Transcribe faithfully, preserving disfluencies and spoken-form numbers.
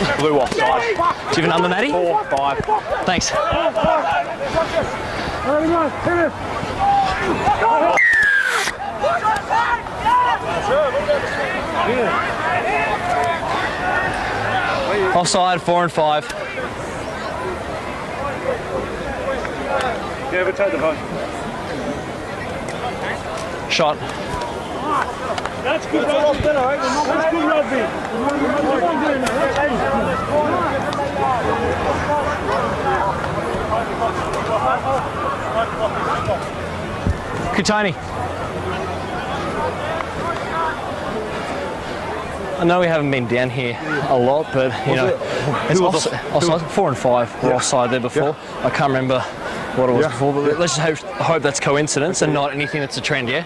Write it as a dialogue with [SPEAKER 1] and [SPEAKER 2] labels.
[SPEAKER 1] Blue offside.
[SPEAKER 2] Do you have a number, Matty?
[SPEAKER 1] Four, five.
[SPEAKER 2] Thanks. Offside, four and five.
[SPEAKER 3] Yeah, but take the vote.
[SPEAKER 2] Shot.
[SPEAKER 3] That's good rugby. That's good rugby.
[SPEAKER 2] Kutani. I know we haven't been down here a lot, but you know, it's offside, offside, four and five were
[SPEAKER 1] Yeah.
[SPEAKER 2] offside there before.
[SPEAKER 1] Yeah.
[SPEAKER 2] I can't remember what it was
[SPEAKER 1] Yeah.
[SPEAKER 2] before, but let's just hope, hope that's coincidence and not anything that's a trend, yeah?